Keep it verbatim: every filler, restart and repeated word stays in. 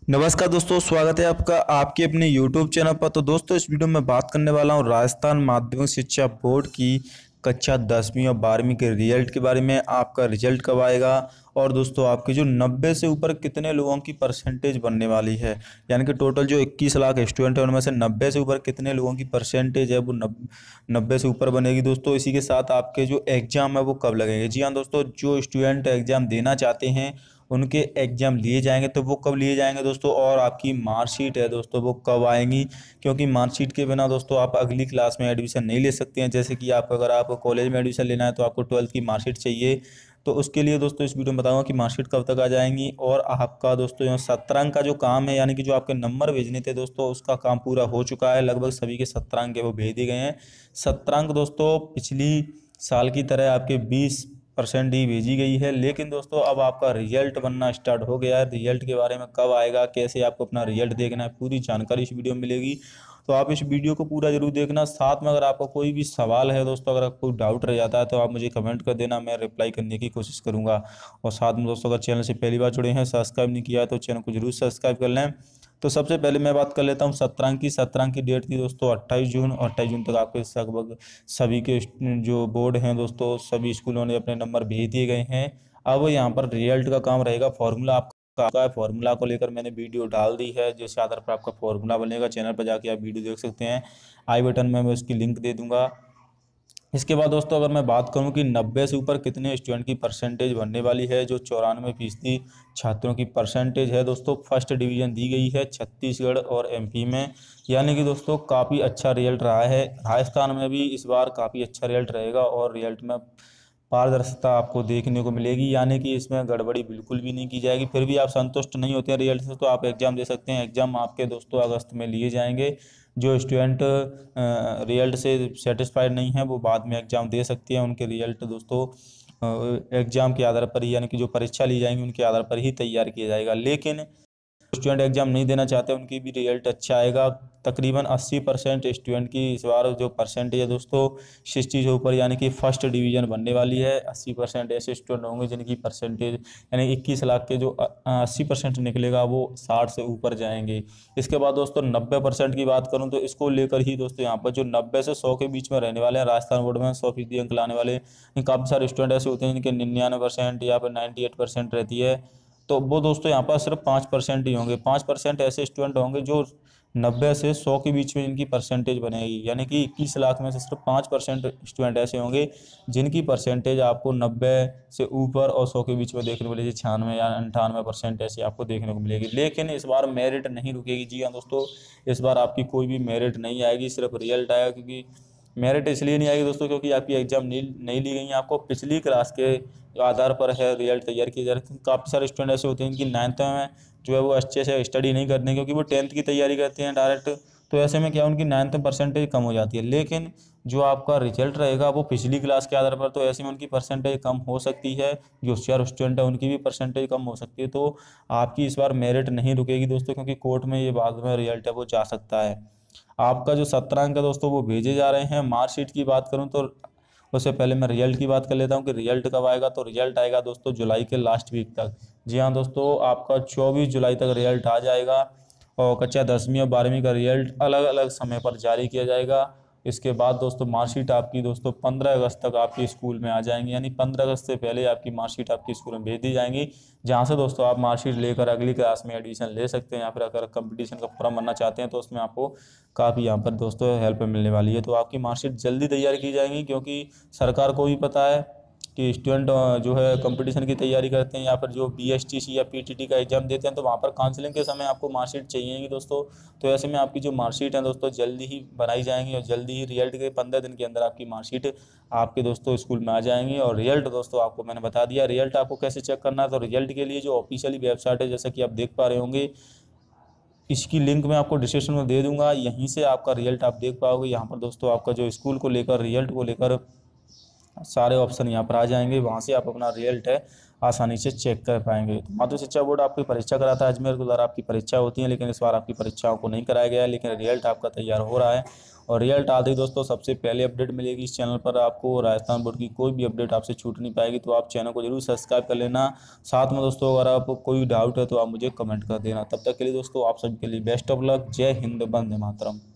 नमस्कार दोस्तों, स्वागत है आपका आपके अपने यूट्यूब चैनल पर। तो दोस्तों, इस वीडियो में बात करने वाला हूँ राजस्थान माध्यमिक शिक्षा बोर्ड की कक्षा दसवीं और बारहवीं के रिजल्ट के बारे में। आपका रिजल्ट कब आएगा और दोस्तों आपके जो नब्बे से ऊपर कितने लोगों की परसेंटेज बनने वाली है, यानी कि टोटल जो इक्कीस लाख स्टूडेंट है उनमें से नब्बे से ऊपर कितने लोगों की परसेंटेज है वो नब्बे से ऊपर बनेगी दोस्तों। इसी के साथ आपके जो एग्ज़ाम है वो कब लगेंगे। जी हाँ दोस्तों, जो स्टूडेंट एग्ज़ाम देना चाहते हैं उनके एग्ज़ाम लिए जाएंगे, तो वो कब लिए जाएंगे दोस्तों, और आपकी मार्कशीट है दोस्तों वो कब आएंगी। क्योंकि मार्कशीट के बिना दोस्तों आप अगली क्लास में एडमिशन नहीं ले सकते हैं। जैसे कि आप अगर आपको कॉलेज में एडमिशन लेना है तो आपको ट्वेल्थ की मार्कशीट चाहिए। तो उसके लिए दोस्तों इस वीडियो में बताऊंगा कि मार्कशीट कब तक आ जाएंगी। और आपका दोस्तों यहाँ सत्रह अंक का जो काम है, यानी कि जो आपके नंबर भेजने थे दोस्तों, उसका काम पूरा हो चुका है। लगभग सभी के सत्रह अंक है वो भेज दिए गए हैं। सत्रह अंक दोस्तों पिछली साल की तरह आपके बीस परसेंट ही भेजी गई है। लेकिन दोस्तों अब आपका रिजल्ट बनना स्टार्ट हो गया है। रिजल्ट के बारे में कब आएगा, कैसे आपको अपना रिजल्ट देखना है, पूरी जानकारी इस वीडियो में मिलेगी। तो आप इस वीडियो को पूरा जरूर देखना। साथ में अगर आपका कोई भी सवाल है दोस्तों, अगर आपको कोई डाउट रह जाता है तो आप मुझे कमेंट कर देना, मैं रिप्लाई करने की कोशिश करूंगा। और साथ में दोस्तों अगर चैनल से पहली बार जुड़े हैं, सब्सक्राइब नहीं किया है तो चैनल को जरूर सब्सक्राइब कर लें। तो सबसे पहले मैं बात कर लेता हूँ सत्रह अंक की। सत्रह अंक की डेट थी दोस्तों अट्ठाईस जून, और अट्ठाईस जून तक आपके लगभग सभी के जो बोर्ड हैं दोस्तों, सभी स्कूलों ने अपने नंबर भेज दिए गए हैं। अब यहाँ पर रिजल्ट का काम रहेगा। फॉर्मूला आपका है, फॉर्मूला को लेकर मैंने वीडियो डाल दी है, जिस आधार पर आपका फॉर्मूला बनेगा। चैनल पर जाके आप वीडियो देख सकते हैं। आई बटन में मैं उसकी लिंक दे दूंगा। इसके बाद दोस्तों अगर मैं बात करूं कि नब्बे से ऊपर कितने स्टूडेंट की परसेंटेज बनने वाली है, जो चौरानवे फीसदी छात्रों की परसेंटेज है दोस्तों, फर्स्ट डिवीज़न दी गई है छत्तीसगढ़ और एमपी में। यानी कि दोस्तों काफ़ी अच्छा रिजल्ट रहा है। राजस्थान में भी इस बार काफ़ी अच्छा रिजल्ट रहेगा और रिजल्ट में पारदर्शिता आपको देखने को मिलेगी, यानी कि इसमें गड़बड़ी बिल्कुल भी नहीं की जाएगी। फिर भी आप संतुष्ट नहीं होते हैं रिजल्ट से तो आप एग्ज़ाम दे सकते हैं। एग्ज़ाम आपके दोस्तों अगस्त में लिए जाएंगे। जो स्टूडेंट रिजल्ट से सेटिस्फाइड नहीं है वो बाद में एग्ज़ाम दे सकते हैं। उनके रिजल्ट दोस्तों एग्ज़ाम के आधार पर ही, यानी कि जो परीक्षा ली जाएंगी उनके आधार पर ही तैयार किया जाएगा। लेकिन स्टूडेंट एग्जाम नहीं देना चाहते उनकी भी रिजल्ट अच्छा आएगा। तकरीबन अस्सी परसेंट स्टूडेंट की इस बार जो परसेंटेज है दोस्तों सिक्सटी से ऊपर, यानी कि फर्स्ट डिवीजन बनने वाली है। अस्सी परसेंट ऐसे स्टूडेंट होंगे जिनकी परसेंटेज, यानी इक्कीस लाख के जो अस्सी परसेंट निकलेगा वो साठ से ऊपर जाएंगे। इसके बाद दोस्तों नब्बे परसेंट की बात करूँ तो इसको लेकर ही दोस्तों यहाँ पर जो नब्बे से सौ के बीच में रहने वाले हैं, राजस्थान बोर्ड में सौ फीसदी अंक लाने वाले काफ़ी सारे स्टूडेंट ऐसे होते हैं जिनके निन्यानवे परसेंट या फिर नाइन्टी एट परसेंट रहती है। तो वो दोस्तों यहाँ पर सिर्फ पाँच परसेंट ही होंगे। पाँच परसेंट ऐसे स्टूडेंट होंगे जो नब्बे से सौ के बीच में इनकी परसेंटेज बनेगी, यानी कि इक्कीस लाख में से सिर्फ पाँच परसेंट स्टूडेंट ऐसे होंगे जिनकी परसेंटेज आपको नब्बे से ऊपर और सौ के बीच में देखने को मिलेगी। छियानवे या अंठानवे परसेंट ऐसे आपको देखने को मिलेगी। लेकिन इस बार मेरिट नहीं रुकेगी। जी हाँ दोस्तों, इस बार आपकी कोई भी मेरिट नहीं आएगी, सिर्फ रिजल्ट आएगा। क्योंकि मेरिट इसलिए नहीं आएगी दोस्तों क्योंकि आपकी एग्जाम नहीं नहीं ली गई है। आपको पिछली क्लास के आधार पर है रिजल्ट तैयार किया जा रहा है। काफ़ी सारे स्टूडेंट ऐसे होते हैं इनकी नाइन्थ में जो है वो अच्छे से स्टडी नहीं करते हैं, क्योंकि वो टेंथ की तैयारी करते हैं डायरेक्ट। तो ऐसे में क्या उनकी नाइन्थ में परसेंटेज कम हो जाती है। लेकिन जो आपका रिजल्ट रहेगा वो पिछली क्लास के आधार पर, तो ऐसे में उनकी परसेंटेज कम हो सकती है। जो होशियार स्टूडेंट है उनकी भी परसेंटेज कम हो सकती है। तो आपकी इस बार मेरिट नहीं रुकेगी दोस्तों, क्योंकि कोर्ट में ये बाद में रिजल्ट है वो जा सकता है। आपका जो सत्रह अंक है दोस्तों वो भेजे जा रहे हैं। मार्कशीट की बात करूं तो उससे पहले मैं रिजल्ट की बात कर लेता हूं कि रिजल्ट कब आएगा। तो रिजल्ट आएगा दोस्तों जुलाई के लास्ट वीक तक। जी हाँ दोस्तों, आपका चौबीस जुलाई तक रिजल्ट आ जाएगा। और कक्षा दसवीं और बारहवीं का रिजल्ट अलग अलग समय पर जारी किया जाएगा। इसके बाद दोस्तों मार्कशीट आपकी दोस्तों पंद्रह अगस्त तक आपके स्कूल में आ जाएंगी, यानी पंद्रह अगस्त से पहले आपकी मार्कशीट आपके स्कूल में भेज दी जाएंगी। जहाँ से दोस्तों आप मार्कशीट लेकर अगली क्लास में एडमिशन ले सकते हैं, या फिर अगर कंपटीशन का फॉर्म भरना चाहते हैं तो उसमें आपको काफ़ी यहाँ पर दोस्तों हेल्प मिलने वाली है। तो आपकी मार्कशीट जल्दी तैयार की जाएगी, क्योंकि सरकार को भी पता है कि स्टूडेंट जो है कंपटीशन की तैयारी करते हैं या फिर जो बी एस टी सी या पी टी टी का एग्जाम देते हैं, तो वहाँ पर काउंसलिंग के समय आपको मार्कशीट चाहिएगी दोस्तों। तो ऐसे में आपकी जो मार्कशीट है दोस्तों जल्दी ही बनाई जाएंगी, और जल्दी ही रिजल्ट के पंद्रह दिन के अंदर आपकी मार्कशीट आपके दोस्तों स्कूल में आ जाएंगी। और रिजल्ट दोस्तों आपको मैंने बता दिया। रिजल्ट आपको कैसे चेक करना है, तो रिजल्ट के लिए जो ऑफिशियली वेबसाइट है, जैसा कि आप देख पा रहे होंगे, इसकी लिंक मैं आपको डिस्क्रिप्शन में दे दूंगा। यहीं से आपका रिजल्ट आप देख पाओगे। यहाँ पर दोस्तों आपका जो स्कूल को लेकर रिजल्ट को लेकर सारे ऑप्शन यहाँ पर आ जाएंगे, वहाँ से आप अपना रिजल्ट है आसानी से चेक कर पाएंगे। तो माध्यमिक शिक्षा बोर्ड आपकी परीक्षा कराता है, अजमेर के द्वारा आपकी परीक्षा होती है, लेकिन इस बार आपकी परीक्षाओं को नहीं कराया गया है, लेकिन रिजल्ट आपका तैयार हो रहा है। और रिजल्ट आते ही दोस्तों सबसे पहले अपडेट मिलेगी इस चैनल पर आपको। राजस्थान बोर्ड की कोई भी अपडेट आपसे छूट नहीं पाएगी, तो आप चैनल को जरूर सब्सक्राइब कर लेना। साथ में दोस्तों अगर आपको कोई डाउट है तो आप मुझे कमेंट कर देना। तब तक के लिए दोस्तों आप सभी के लिए बेस्ट ऑफ लक। जय हिंद, वंदे मातरम।